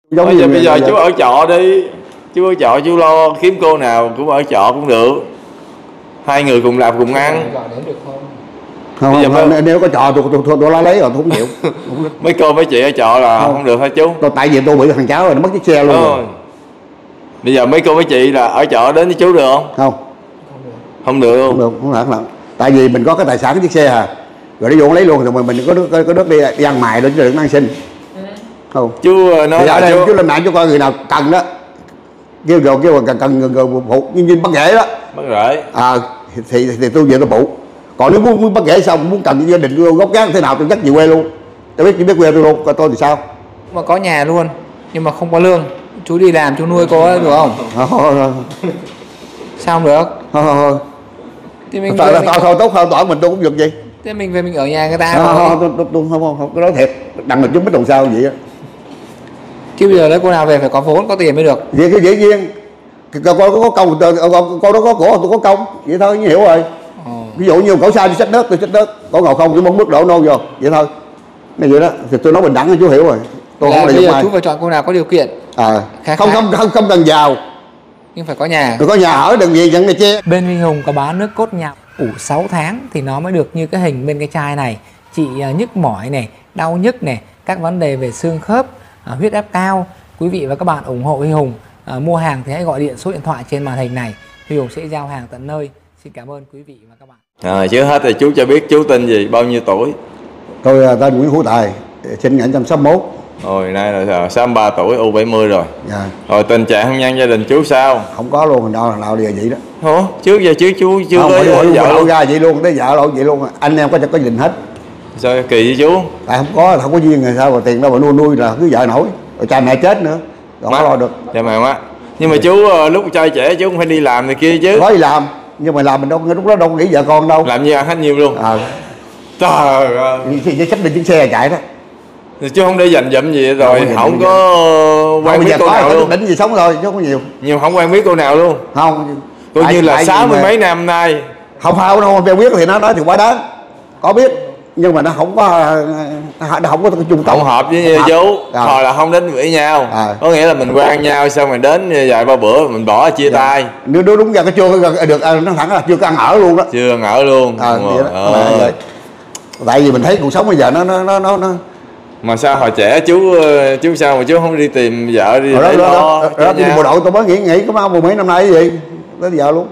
Giống như bây giờ chú ở trọ đi, chú ở trọ chú lo kiếm cô nào cũng ở trọ cũng được, hai người cùng làm cùng ăn. Không, nếu có trọ tôi lấy rồi tôi không chịu. Mấy cô mấy chị ở trọ là không được hả chú? Tại vì tôi bị thằng cháu rồi nó mất chiếc xe luôn rồi. Bây giờ mấy cô mấy chị là ở trọ đến với chú được không? Không được luôn. Không được. Tại vì mình có cái tài sản cái chiếc xe à, rồi nó vô lấy luôn rồi mình có nước đi ăn mài đó chứ đừng ăn xin. Không. Chú nói là chú lên mạng chú coi người nào cần đó, kêu cần phụ như bắt rễ đó. Bắt rễ. Thì tôi về tôi phụ. Còn nếu muốn bắt rễ xong muốn cần gia đình gốc gác thế nào tôi dắt về quê luôn. Tôi biết quê tôi luôn, coi tôi thì sao. Mà có nhà luôn nhưng mà không có lương, chú đi làm chú nuôi cô ấy được không? Sao không được? Thì mình thôi tốt hơn tỏi mình tôi cũng được gì. Thế mình về mình ở nhà người ta tôi không có nói thiệt, đằng là chúng biết tuần sau vậy á. Chứ bây giờ đấy cô nào về phải có vốn có tiền mới được. Vậy cái dĩ nhiên có công con đó có cổ tôi có công vậy thôi, hiểu rồi. Ví dụ như cậu sai tôi xách đất có ngồi không chỉ muốn mức độ nô vô vậy thôi. Này vậy đó thì tôi nói bình đẳng chú hiểu rồi. Tôi không bây giờ chú phải chọn cô nào có điều kiện. Không cần giàu nhưng phải có nhà. Tôi có nhà ở đừng gì dẫn này che. Bên Minh Hùng có bán nước cốt nhạo ủ 6 tháng thì nó mới được như cái hình bên cái chai này. Chị nhức mỏi này, đau nhức này, các vấn đề về xương khớp, huyết áp cao. Quý vị và các bạn ủng hộ Huy Hùng mua hàng thì hãy gọi điện số điện thoại trên màn hình này. Huy Hùng sẽ giao hàng tận nơi. Xin cảm ơn quý vị và các bạn. Trước hết thì chú cho biết chú tên gì, bao nhiêu tuổi? Tôi tên Nguyễn Hữu Tài, sinh ngày 1961. Rồi nay là 63 tuổi, U70 rồi. Dạ. Rồi tình trạng hôn nhân gia đình chú sao? Không có luôn, nào đi vậy đó. Ủa, trước giờ chú chưa có vợ luôn ra vậy luôn, tới vợ lộ vậy luôn. Anh em có gia đình hết. Sao kỳ với chú? Tại không có duyên rồi sao mà tiền đâu mà nuôi là cứ vợ nổi. Rồi cha mẹ chết nữa. Rồi không lo được. Cha mẹ má. Nhưng mà chú lúc trai trẻ chú cũng phải đi làm này kia chứ. Có đi làm, nhưng mà làm mình đâu lúc đó đâu nghĩ vợ con đâu. Làm như ăn hết nhiều luôn. Trời ơi. Thì xách lên chiếc xe chạy đó. Thì chú không để dành dụm gì rồi, không có quen biết cô nào luôn. Đỉnh gì sống thôi chứ không có nhiều. Nhưng không quen biết cô nào luôn. Không. Coi như là 60 mấy năm nay. Không đâu quen biết thì nó nói thì quá đáng. Có biết nhưng mà nó không có chung cộng. Không hợp với chú. Hồi là không đến với nhau. Có nghĩa là mình quen nhau xong rồi đến vài ba bữa mình bỏ chia tay. Nếu đúng ra cái chưa được nó thẳng là chưa có ăn ở luôn đó. Chưa ăn ở luôn. Tại vì mình thấy cuộc sống bây giờ nó mà sao hồi trẻ chú sao mà chú không đi tìm vợ đi để lo đó đi bộ đội tôi mới nghỉ có mấy năm nay cái gì tới giờ luôn.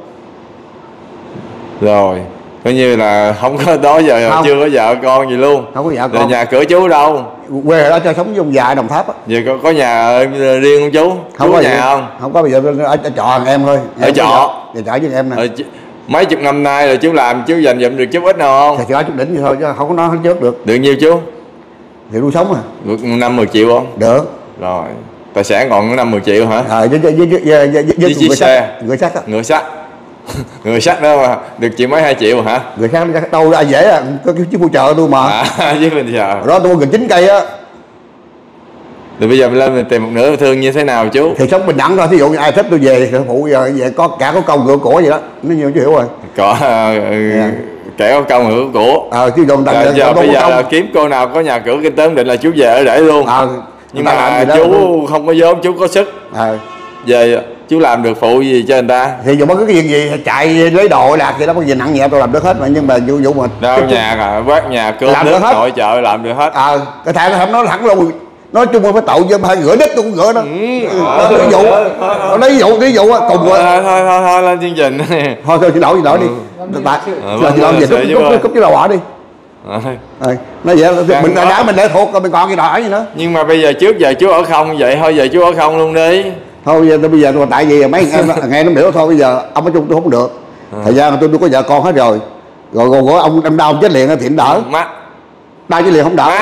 Rồi coi như là không có đó giờ không. Chưa có vợ con gì luôn. Không có vợ con. Rồi nhà cửa chú đâu? Quê ở đó cho sống vùng già Đồng Tháp á. Vậy có nhà riêng không chú? Không chú có nhà không? Không có, bây giờ ở trọ thằng em thôi. Ở trọ? Về trọ với em nè. Mấy chục năm nay rồi chú làm chú dành dụm được chút ít nào không? Thì trọ chút đỉnh vậy thôi chứ không có nói hết trước được. Được nhiêu chú? Thì nuôi sống à. Được 5-10 triệu không? Được. Rồi tài sản còn 5-10 triệu hả? Với chiếc xe người sắt á. Người sắt. Người sắt đó mà được triệu mấy 2 triệu hả? Người sắt đâu ra dễ à, có cái chiếc phụ trợ tôi mà. Chứ mình chờ. Đó tôi gần 9 cây á. Rồi bây giờ mình lên mình tìm một nửa thương như thế nào chú? Thì sống bình đẳng thôi, thí dụ như ai thích tôi về thì phụ giờ về có công ngựa cổ vậy đó, nó nhiều chứ hiểu rồi. Có kẻ có công ngựa cổ. Chứ dồn giờ bây giờ kiếm cô nào có nhà cửa kinh tế ổn định là chú về ở để luôn. Nhưng mà chú không có vốn, chú có sức. Về chú làm được phụ gì cho người ta? Thì dù có cái gì chạy lấy đồ lạc gì đó, có gì nặng nhẹ tôi làm được hết mà, nhưng mà vụ mà đâu nhà quát nhà cơm nước nội chợ làm được hết. Cái thằng nó không nói thẳng luôn. Nói chung là phải tội cho phải rửa đất tôi cũng rửa đó. Ví dụ cùng rồi. Thôi lên chương trình. Thôi xin lỗi đi. Xin lỗi về cúp cái đầu bỏ đi. Nói vậy mình đã mình để thuộc rồi mình còn cái đòi gì nữa. Nhưng mà bây giờ trước giờ chú ở không vậy thôi, giờ chú ở không luôn đi. Thôi bây giờ tại vì mấy em nghe nó biểu thôi bây giờ ông ở chung tôi không được. Thời gian tôi có vợ con hết rồi. Rồi ông em đau chết liền thì đỡ. Mắt. Đau chết liền không đỡ.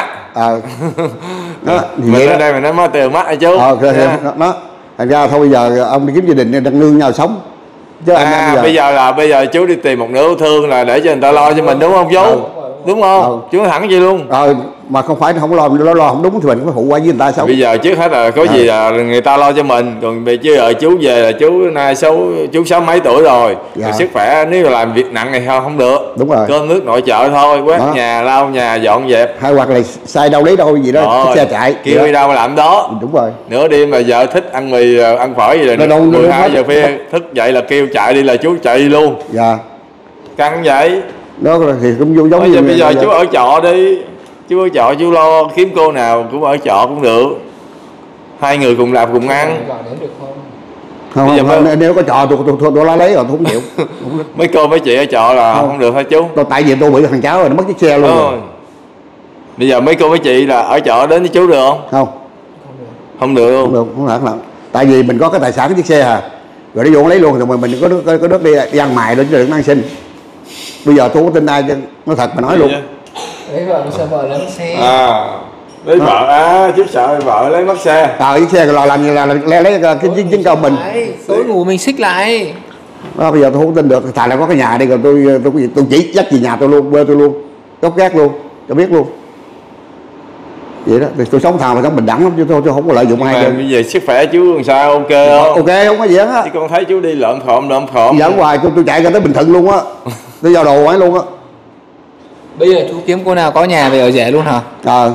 Mình ở đây mình nói mất tiền mắt hả chú? Nó thành ra thôi bây giờ ông đi kiếm gia đình đăng lương nhau sống. Chứ bây giờ chú đi tìm một nửa thương là để cho người ta lo cho mình đúng không chú? đúng không? Chú nói thẳng vậy luôn. Mà không phải không lo không đúng thì mình phải phụ qua với người ta sao? Bây giờ trước hết là có gì là người ta lo cho mình, còn bây giờ chú về là chú nay chú 60 mấy tuổi rồi, sức khỏe nếu là làm việc nặng này không được. Đúng rồi. Cơm nước nội trợ thôi, quét nhà, lau nhà, dọn dẹp. Hay hoặc là sai đâu lấy đâu gì đó, xe chạy. Kêu đi đâu làm đó. Đúng rồi. Nửa đêm là vợ thích ăn mì, ăn phở gì là 12 giờ khuya thức dậy là kêu chạy đi là chú chạy đi luôn. Dạ. Căng vậy. Đó thì cũng giống như bây giờ chú ở trọ đi. Chú ở trọ chú lo kiếm cô nào cũng ở trọ cũng được. Hai người cùng làm cùng ăn. Không, nếu có trọ tôi lấy rồi tôi không chịu. Mấy cô mấy chị ở trọ là không được hả chú? Tại vì tôi bị thằng cháu rồi nó mất chiếc xe luôn rồi. Bây giờ mấy cô mấy chị là ở trọ đến với chú được không? Không được luôn. Không được. Tại vì mình có cái tài sản cái chiếc xe hả? Rồi nó vô lấy luôn rồi mình có nước đi ăn mài lên chứ đừng ăn xin. Bây giờ tôi không có tin ai chứ, nói thật mà nói luôn. Lấy vợ sợ vợ lấy mất xe. Lấy vợ chú sợ vợ lấy mất xe. Chiếc xe lo làm như là lấy cái chứng công mình. Tối ngủ mình xích lại. Bây giờ tôi không tin được, thà là có cái nhà đi rồi tôi chỉ dắt về nhà tôi luôn, quê tôi luôn, gốc gác luôn, cho biết luôn. Vậy đó, thì tôi sống thà mà sống bình đẳng lắm chứ tôi không có lợi dụng ai. Bây giờ sức khỏe chú làm sao, ok không? Ok, không có gì hết á. Chứ con thấy chú đi lợm khộm. Dẫn hoài tôi chạy ra tới Bình Thuận luôn á. Tôi giao đồ ấy luôn á. Bây giờ chú kiếm cô nào có nhà về ở rẻ luôn hả? Đó.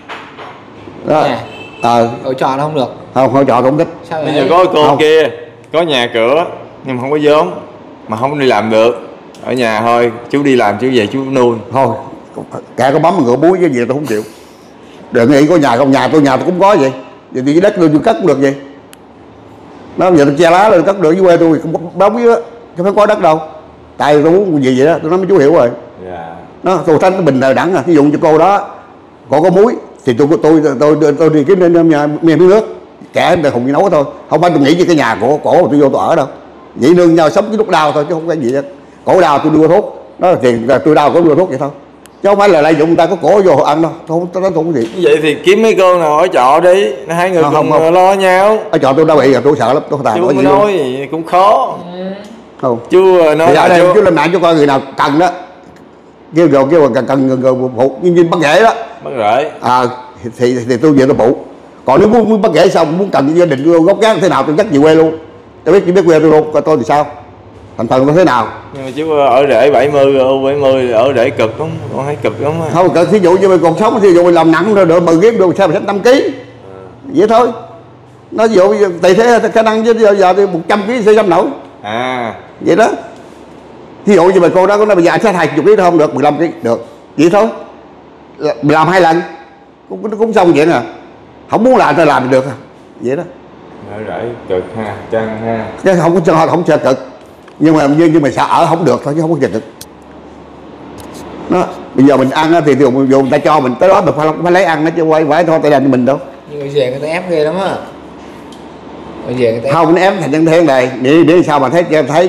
Ở trọ nó không được. Không trọ tôi không thích. Sao bây giờ có cô kia có nhà cửa nhưng mà không có vốn mà không đi làm được, ở nhà thôi, chú đi làm chú về chú nuôi thôi. Kệ có bấm ngựa muối cái gì tôi không chịu. Đừng nghĩ có nhà không, nhà tôi cũng có vậy. Vậy thì đất tôi cất cũng được vậy. Nó giờ tôi che lá lên cất được với quê tôi cũng bóng với đó, chứ không có đất đâu. Tại tôi muốn gì vậy đó, tôi nói mấy chú hiểu rồi. Nó tôi thấy bình đẳng ví dụ cho cô đó cô có muối thì tôi đi kiếm lên nhà miếng nước kẻ để hùng nấu thôi, không phải tôi nghĩ như cái nhà của cổ tôi vô tôi ở đâu, vậy nương nhau sống cái lúc đau thôi chứ không có gì hết. Cổ đau tôi đưa thuốc, đó là tiền tôi đau có đưa thuốc vậy thôi, chứ không phải là lợi dụng người ta có cổ vô ăn đâu. Tôi không gì. Vậy thì kiếm mấy cô nào ở trọ đi, hai người cùng lo nhau. Ở trọ tôi đã bị rồi, tôi sợ lắm, tôi không chú gì nói gì cũng khó. Không chú nói là chú lên mạng cho coi người nào cần đó, kêu cần phụ như bắt rễ đó, bắt rễ thì tôi về tôi phụ. Còn nếu muốn bắt rễ xong muốn cần gia đình gốc gác thế nào tôi dắt về quê luôn, tôi biết quê tôi luôn, coi tôi thì sao thành phần tôi thế nào. Nhưng mà chú ở rễ 70 ở rễ cực lắm, con thấy cực lắm. Không cần, thí dụ như mình còn sống, thí dụ mình làm nặng rồi đỡ ghép được sao mà hết 5 kg vậy thôi. Nó ví dụ tùy thế khả năng chứ giờ thì 100 kg sẽ dám nổi vậy đó. Ví dụ như mà cô đó có nói bây giờ anh sẽ 20 kg không được, 15 kg được vậy thôi, làm 2 lần cũng xong vậy nè. Không muốn làm thì làm được vậy đó. Rễ cực ha, căng ha, chứ không sợ cực, nhưng mà sợ ở không được thôi chứ không có sợ cực. Đó, bây giờ mình ăn thì dù người ta cho mình tới đó mình phải lấy ăn đó chứ phải thôi tay đành mình đâu. Nhưng mà về người ta ép ghê lắm á. Không, nó ép thành nhân thiên này để sao mà thấy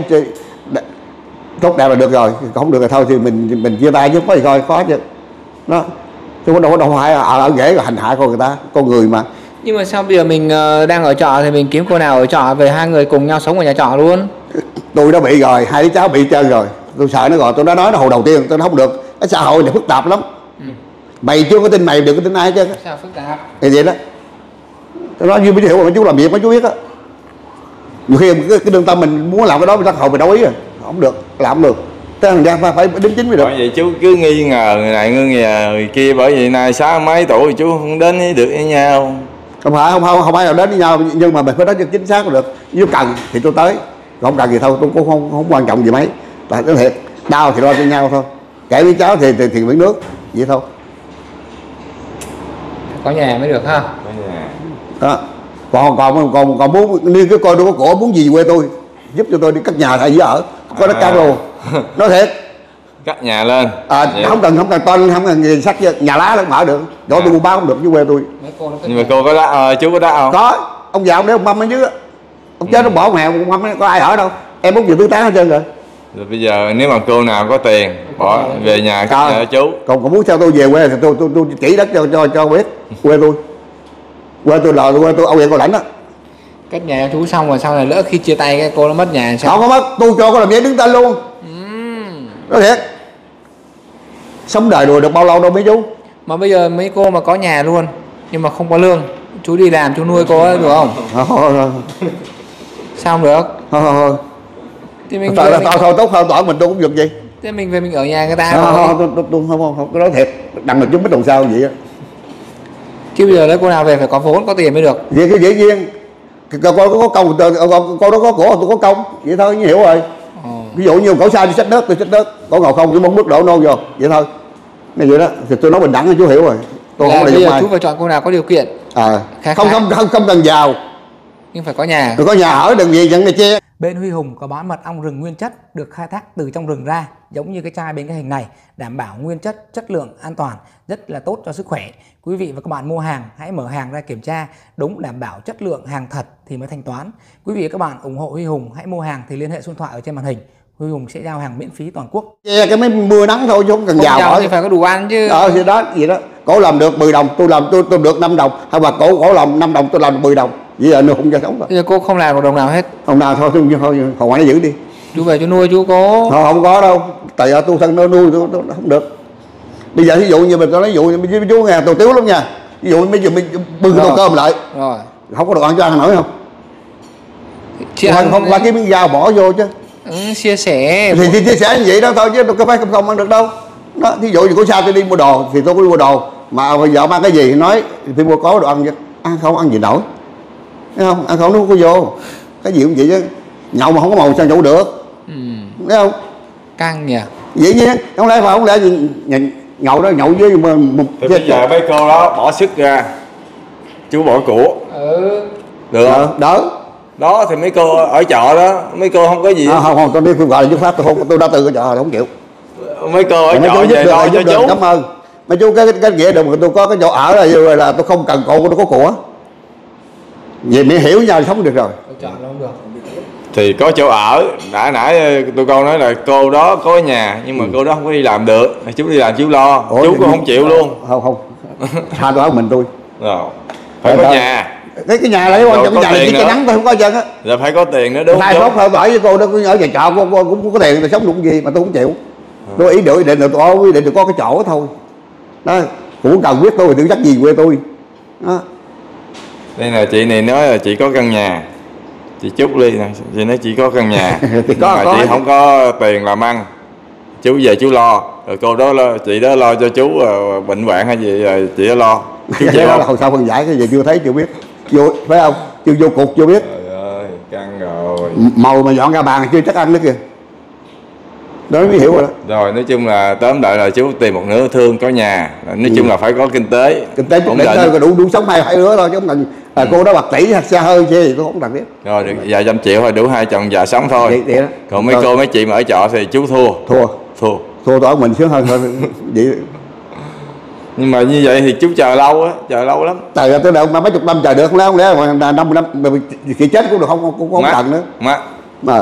tốt đẹp là được rồi, không được rồi thôi thì mình chia tay chứ có gì coi khó chứ. Đó, chứ đâu phải ở rễ hành hạ con người mà. Nhưng mà sao bây giờ mình đang ở trọ thì mình kiếm cô nào ở trọ về hai người cùng nhau sống ở nhà trọ luôn? Tôi đã bị rồi, hai đứa cháu bị chơi rồi, tôi sợ nó rồi, tôi đã nói nó hồi đầu tiên tôi nói không được, cái xã hội này phức tạp lắm. Mày chưa có tin mày đừng có tin ai chứ. Sao phức tạp? Thì vậy đó. Tôi nói như mới hiểu mà chú làm việc mấy chú biết á. Nhiều khi cái lương tâm mình muốn làm cái đó mình hồi mình đồng ý rồi, không được, làm không được. Thế thằng ra phải đứng chính mới được. Bởi vậy chú cứ nghi ngờ người này nghi ngờ người kia, bởi vì nay 60 mấy tuổi chú không đến được với nhau. Không phải là đến với nhau, nhưng mà mình phải nói cho chính xác được. Nếu cần thì tôi tới, không cần thì thôi, tôi cũng không quan trọng gì mấy. Tại cái thiệt đau thì lo cho nhau thôi, kể với cháu thì miếng nước vậy thôi. Có nhà mới được ha. Có nhà. Đó. Còn muốn đi cái coi tôi có cổ muốn gì quê tôi giúp cho tôi đi cất nhà thay với ở có đất cát luôn. Nói thiệt cắt nhà lên không cần toan, không cần gì sắt nhà lá nó mở được, chỗ tôi buôn bán không được với quê tôi. Nhưng mà cô có đá chú có đá không? Có, ông già ông để ông mâm ở dưới, ông chết ông bỏ ông hèo ông mâm có ai ở đâu, em muốn gì tứ tán hết trơn rồi. Rồi bây giờ nếu mà cô nào có tiền bỏ về nhà cất nhà chú. Còn muốn sao tôi về quê thì tôi chỉ đất cho biết quê tôi là quê tôi Âu Yên Cao Lãnh á. Cất nhà chú xong rồi sau này lỡ khi chia tay cái cô nó mất nhà sao? Không có mất, tôi cho cô làm giấy đứng tên luôn. Nói thiệt. Sống đời đùa được bao lâu đâu mấy chú. Mà bây giờ mấy cô mà có nhà luôn nhưng mà không có lương, chú đi làm chú nuôi cô ấy được không? Sao không được? Thôi thì mình thôi tốt hơn tỏi mình tôi cũng được gì. Thế mình về mình ở nhà người ta tôi không có nói thiệt, đằng là chú biết làm sao vậy á. Chứ bây giờ đấy cô nào về phải có vốn có tiền mới được. Vậy cái dĩ nhiên con có công con đó có của tôi có công vậy thôi, hiểu rồi. Ví dụ như cậu sai đi xách đất tôi xách đất, có ngồi không chỉ mong mức đổ nô vô vậy thôi. Nên vậy đó thì tôi nói bình đẳng chú hiểu rồi. Tôi không bây giờ chú phải chọn cô nào có điều kiện. Không cần giàu nhưng phải có nhà. Tôi có nhà ở đừng gì dẫn này che. Bên Huy Hùng có bán mật ong rừng nguyên chất được khai thác từ trong rừng ra, giống như cái chai bên cái hình này, đảm bảo nguyên chất, chất lượng, an toàn, rất là tốt cho sức khỏe. Quý vị và các bạn mua hàng hãy mở hàng ra kiểm tra đúng, đảm bảo chất lượng hàng thật thì mới thanh toán. Quý vị và các bạn ủng hộ Huy Hùng hãy mua hàng thì liên hệ số điện thoại ở trên màn hình. Huy Hùng sẽ giao hàng miễn phí toàn quốc. Cái mấy mưa nắng thôi chứ không cần giàu thì phải có đủ ăn chứ. Thì đó vậy đó. Cổ làm được 10 đồng tôi làm tôi được 5 đồng, hay là cổ làm 5 đồng tôi làm được 10 đồng. Vậy là nó không cho sống rồi. Bây giờ cô không làm một đồng nào hết. Đồng nào thôi còn ngoài nó giữ đi. Chú về chú nuôi chú có. Không có đâu. Tại giờ tôi thân nó nuôi tôi không được. Bây giờ ví dụ như mình có ví dụ như chú nghe tôi tiếu lắm nha. Ví dụ bây giờ mình bưng tô cơm lại. Rồi. Không có đồ ăn cho ăn nổi không? Không là cái miếng dao bỏ vô chứ. Chia sẻ thì chia sẻ như vậy đó thôi chứ đâu phải không ăn được đâu. Đó, thí dụ như có sao tôi đi mua đồ thì tôi có đi mua đồ mà bây giờ mang cái gì nói thì mua có đồ ăn chứ ăn không ăn gì nổi, thấy không? Ăn không nó không có vô cái gì cũng vậy chứ, nhậu mà không có màu sao nhậu được, thấy không? Căng nhỉ. Vậy nhiên không lẽ mà không lẽ gì nhậu đó nhậu với một thì bây giờ mấy cô đó bỏ sức ra, chú bỏ của được không? Đỡ đó thì mấy cô ở chợ đó mấy cô không có gì. Không tôi đi phương gọi là chú pháp tôi đã từ cái chợ không chịu. Mấy cô ở chợ về lo cho chú. Cảm ơn mấy chú cái nghĩa được mà tôi có cái chỗ ở là tôi không cần cô tôi có của. Vì mình hiểu nhau sống được rồi. Không được. Thì có chỗ ở, đã nãy tôi câu nói là cô đó có nhà nhưng mà cô đó không có đi làm được, chú đi làm chú lo. Chú cũng không chịu luôn. Không tha tôi ở mình tôi rồi phải có nhà. Cái nhà lấy quan trọng, cái nhà này cái nắng tôi không có chân á. Là phải có tiền nữa đúng không? Hai phút hơi bởi với cô đó ở nhà trọ cô cũng có tiền tôi sống được gì mà tôi không chịu. Tôi ý định là tôi ý định được có cái chỗ thôi. Đó, cũng cần biết tôi tự chắc gì quê tôi. Đó. Đây là chị này nói là chị có căn nhà. Chị Trúc Ly nè, chị nói chị có căn nhà. Thì mà chị không có tiền làm ăn. Chú về chú lo, rồi cô đó lo, chị đó lo cho chú bệnh hoạn hay gì rồi chị đó lo. Chú cái đó là hồi sau phân giải cái gì chưa thấy chưa biết. Vô phải không? Chưa vô cục chưa biết. Trời ơi, căng rồi. Màu mà dọn ra bàn chưa chắc ăn nữa kìa. Đó mới hiểu rồi đó. Rồi nói chung là tóm lại là chú tìm một nửa thương có nhà. Nói chung là phải có kinh tế. Kinh tế chút để đủ sống hai đứa thôi chứ không cần cô đó bạc tỷ hay xa hơi chứ tôi không cần biết. Rồi được vài trăm triệu thôi đủ hai chồng già sống thôi. Vậy đó. Còn mấy cô mấy chị mà ở trọ thì chú thua tôi ở mình sướng hơn thôi. Vậy nhưng mà như vậy thì chú chờ lâu á, chờ lâu lắm. Trời tôi đợi mà mấy chục năm chờ được không lẽ mà 50 năm thì chết cũng được không cần nữa mà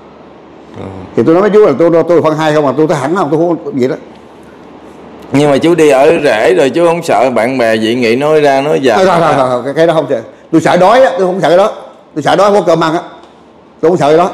thì tôi nói với chú là tôi phân hai không mà tôi hẳn không tôi không vậy đó. Nhưng mà chú đi ở rễ rồi chú không sợ bạn bè dị nghị nói ra nói vào. Cái đó không sợ. Tôi sợ đói á, tôi không sợ cái đó. Tôi sợ đói không có cơm ăn á. Tôi không sợ cái đó.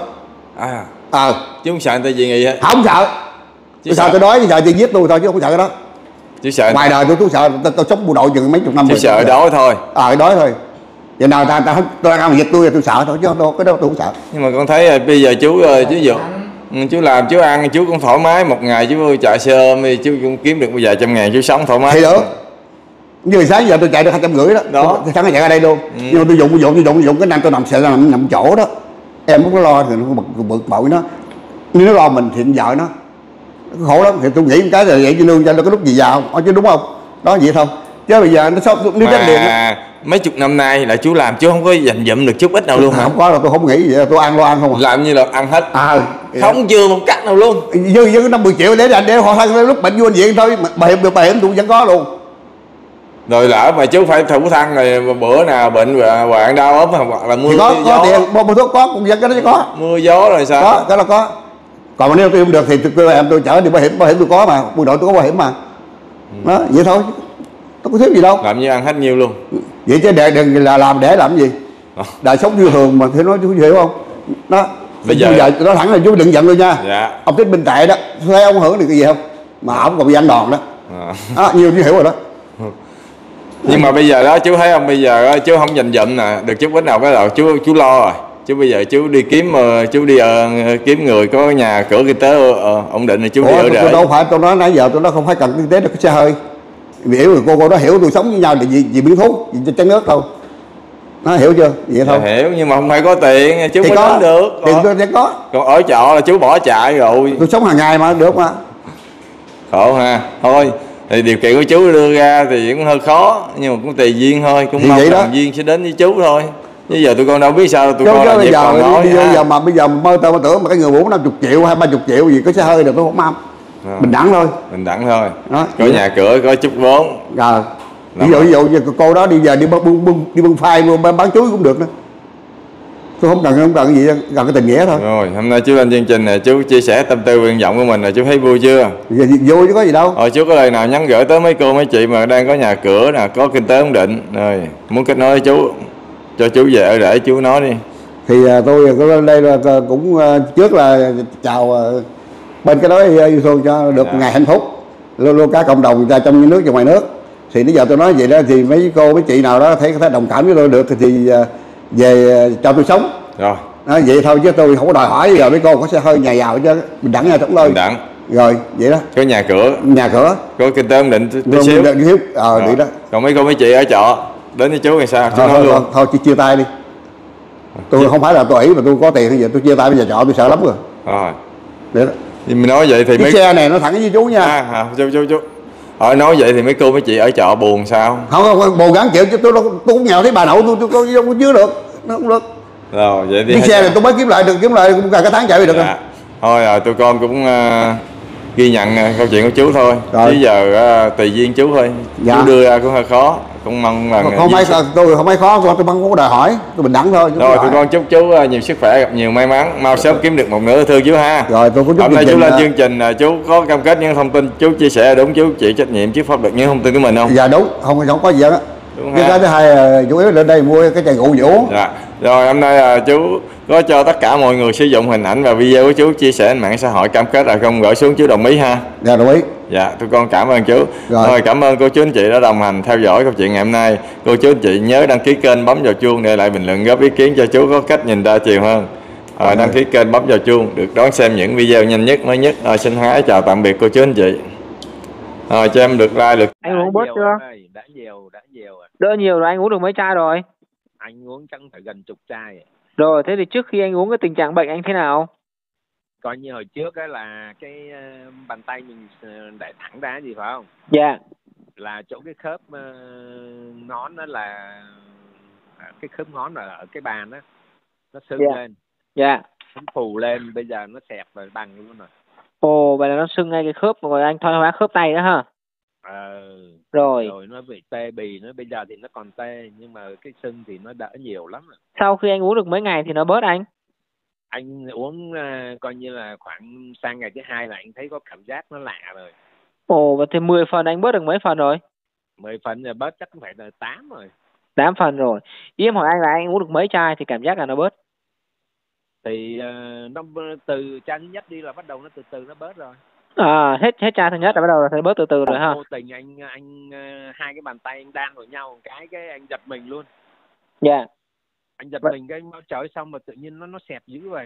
Chứ không sợ người ta dị nghị hết. Không sợ. Tôi sợ tôi đói, tôi sợ tôi giết tôi thôi chứ không sợ cái đó. Chứ sợ ngoài đời tôi sợ tôi sống bộ đội chừng mấy chục năm rồi. Chứ sợ đói thôi. Đói thôi. Vậy nào tôi ăn giết tôi sợ thôi chứ cái đó tôi không sợ. Nhưng mà con thấy bây giờ chú dụ chú làm chú ăn chú cũng thoải mái, một ngày chú vô chợ xe thì chú cũng kiếm được vài trăm ngàn chú sống thoải mái. Thì được. Như sáng giờ tôi chạy được 250 đó. Tôi sáng chạy ra đây luôn. Nhưng mà tôi dùng cái năng tôi nằm chỗ đó. Em không có lo thì nó bực bội nó. Nhưng nó lo mình thì vợ nó khổ lắm. Thì tôi nghĩ cái là vậy chứ lương cho nó có lúc gì giàu chứ đúng không? Đó vậy thôi. Chứ bây giờ nó sắp nếu chết liền á. Mấy chục năm nay là chú làm chú không có dành dụm được chút ít nào luôn hả? Không có là tôi không nghĩ vậy, tôi ăn lo ăn không à. Làm như là ăn hết. Không dư một cắt nào luôn. Dư 50 triệu để họ thân lúc bệnh vô bệnh viện thôi, bảo hiểm tôi vẫn có luôn. Rồi lỡ mà chú phải thủ thăng rồi bữa nào bệnh hoạn đau ốm hoặc là mưa thì gió. Có tiền, mua thuốc có, cũng vẫn cái đó có. Mưa gió rồi sao? Có, cái đó có. Còn mà nếu tôi không được thì tôi chở đi bảo hiểm tôi có mà, bộ đội tôi có bảo hiểm mà. Đó, vậy thôi. Tôi có thiếu gì đâu. Làm như ăn hết nhiêu luôn. Vậy chứ đừng là làm để làm gì. Đời sống như thường mà thì nói chú hiểu không? Đó. Bây giờ nó thẳng là chú đừng giận tôi nha. Dạ. Ông Thích Minh Tệ đó, thấy ông hưởng được cái gì không? mà ổng còn bị ăn đòn đó. Nhiều chú hiểu rồi đó. Nhưng mà bây giờ đó chú thấy không, bây giờ đó, chú không dành dụm nè, được chút ít nào cái đầu chú lo rồi. Chứ bây giờ chú đi kiếm kiếm người có nhà cửa kinh tế ổn định thì chú đi ở tôi đâu phải, tôi nói nãy giờ tôi nói không phải cần kinh tế được cái xe hơi. Vì hiểu rồi, cô đó hiểu tôi sống với nhau vì biến thuốc, vì chân nước đâu. Nó hiểu chưa? Vậy thôi. Hiểu, nhưng mà không phải có tiền chú mới đến được. Tiền tôi sẽ có. Còn ở trọ là chú bỏ chạy rồi. Tôi sống hàng ngày mà được mà. Khổ ha. Thôi thì điều kiện của chú đưa ra thì cũng hơi khó, nhưng mà cũng tùy duyên thôi, cũng mong đồng duyên sẽ đến với chú thôi. Chứ giờ tụi con đâu biết sao, tụi con là bây giờ mơ tao mà tưởng mà cái người 40-50 triệu hay 30 triệu gì có xe hơi được tôi không mong. Bình đẳng thôi. Bình đẳng thôi. Đó, có nhà cửa, có chút vốn. Ví dụ như cô đó đi bưng phai bán chuối cũng được nữa. Tôi không cần cái gì, cần cái tình nghĩa thôi. Rồi, hôm nay chú lên chương trình này, chú chia sẻ tâm tư nguyện vọng của mình là chú thấy vui chưa? Vui chứ có gì đâu. Chú có lời nào nhắn gửi tới mấy cô mấy chị mà đang có nhà cửa nè, có kinh tế ổn định, rồi muốn kết nối với chú, cho chú về ở để chú nói đi. Thì tôi có lên đây là cũng trước là chào bên cái đó yêu thương cho được ngày hạnh phúc luôn cả cộng đồng ra trong nước và ngoài nước. Thì bây giờ tôi nói vậy đó thì mấy cô mấy chị nào đó thấy đồng cảm với tôi được thì về cho tôi sống. Rồi. Vậy thôi chứ tôi không có đòi hỏi giờ mấy cô có xe hơi nhà giàu chứ bình đẳng nha sống thôi. Bình đẳng. Rồi vậy đó. Có nhà cửa. Có kinh tế ổn định tí xíu. Vậy đó. Còn mấy cô mấy chị ở trọ đến với chú thì sao? Chú nói luôn. Thôi chia tay đi. Tôi không phải là tôi ý mà tôi có tiền hay gì, tôi chia tay bây giờ trọ tôi sợ lắm rồi. Vậy đó. Thì mình nói vậy thì cái xe này nó thẳng với chú nha. Chú. Nói vậy thì mấy cô mấy chị ở trọ buồn sao? Không buồn gắng chịu chứ tôi cũng nghèo thấy bà nội tôi không chứa được, nó không được. Rồi vậy thì cái xe này tôi mới kiếm lại cũng cả cái tháng chạy được rồi. Thôi rồi tụi con cũng ghi nhận câu chuyện của chú thôi. Chứ giờ tùy duyên chú thôi. Chú đưa ra cũng hơi khó, cũng mong là tôi không phải khó, tôi không có đòi hỏi, tôi bình đẳng thôi. Rồi tụi con chúc chú nhiều sức khỏe, gặp nhiều may mắn, mau sớm kiếm được một nửa thương chú ha. Rồi tôi cũng chúc hôm nay chú lên chương trình chú có cam kết những thông tin chú chia sẻ đúng, chú chịu trách nhiệm trước pháp luật những thông tin của mình không? Dạ đúng, không có gì hết. Cái thứ hai chủ yếu lên đây mua cái chai rượu uống. Dạ. Rồi hôm nay chú có cho tất cả mọi người sử dụng hình ảnh và video của chú chia sẻ trên mạng xã hội, cam kết là không gửi xuống, chú đồng ý ha? Dạ đồng ý. Dạ, tụi con cảm ơn chú. Rồi cảm ơn cô chú anh chị đã đồng hành theo dõi câu chuyện ngày hôm nay. Cô chú anh chị nhớ đăng ký kênh, bấm vào chuông để lại bình luận góp ý kiến cho chú có cách nhìn đa chiều hơn. Đăng ký kênh, bấm vào chuông được đón xem những video nhanh nhất mới nhất. Xin hái chào tạm biệt cô chú anh chị. Cho em được like được. Anh uống bớt chưa? Đã nhiều rồi. Đỡ nhiều rồi, anh uống được mấy chai rồi? Anh uống chắc phải gần chục chai. Rồi, thế thì trước khi anh uống cái tình trạng bệnh anh thế nào? Coi như hồi trước á là cái bàn tay mình để thẳng ra gì phải không? Dạ. Là chỗ cái khớp ngón đó là cái khớp ngón là ở cái bàn á, nó sưng lên. Dạ. Nó phù lên, bây giờ nó xẹp rồi bằng luôn rồi. Ồ, vậy là nó sưng ngay cái khớp rồi anh thoái hóa khớp tay đó ha? Rồi nó bị tê bì nữa, bây giờ thì nó còn tê nhưng mà cái sưng thì nó đỡ nhiều lắm rồi. Sau khi anh uống được mấy ngày thì nó bớt anh? Anh uống coi như là khoảng sang ngày thứ 2 là anh thấy có cảm giác nó lạ rồi. Ồ, vậy thì 10 phần anh bớt được mấy phần rồi? 10 phần là bớt chắc cũng phải là 8 rồi. 8 phần rồi. Ý em hỏi anh là anh uống được mấy chai thì cảm giác là nó bớt? Thì nó từ chai thứ nhất đi là bắt đầu nó từ từ nó bớt rồi. Hết chai thứ nhất là bắt đầu là thấy bớt từ từ rồi ha. Vô tình anh hai cái bàn tay anh đan vào nhau cái anh giật mình luôn. Dạ. Anh giật mình cái trời xong mà tự nhiên nó xẹp dữ vậy.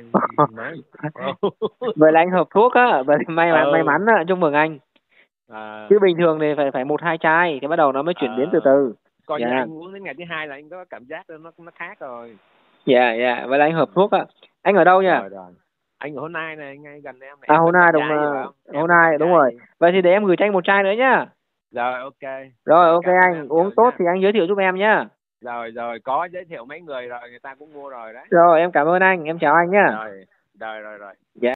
Vậy là anh hợp thuốc á, vậy may mắn á, chúc mừng anh. Chứ bình thường thì phải 1-2 chai thì bắt đầu nó mới chuyển biến từ từ. Coi như anh uống đến ngày thứ 2 là anh có cảm giác nó khác rồi. Dạ, vậy là anh hợp thuốc á. Anh ở đâu nhỉ? Rồi. Anh ở Hồ Nai này, ngay gần em này. Hồ Nai đúng rồi. Hồ Nai đúng rồi. Vậy thì để em gửi cho anh 1 chai nữa nhá. Rồi ok. Rồi ok anh, uống tốt thì anh giới thiệu giúp em nhá. Rồi có giới thiệu mấy người rồi, người ta cũng mua rồi đấy. Rồi em cảm ơn anh, em chào anh nhá. Rồi. Dạ.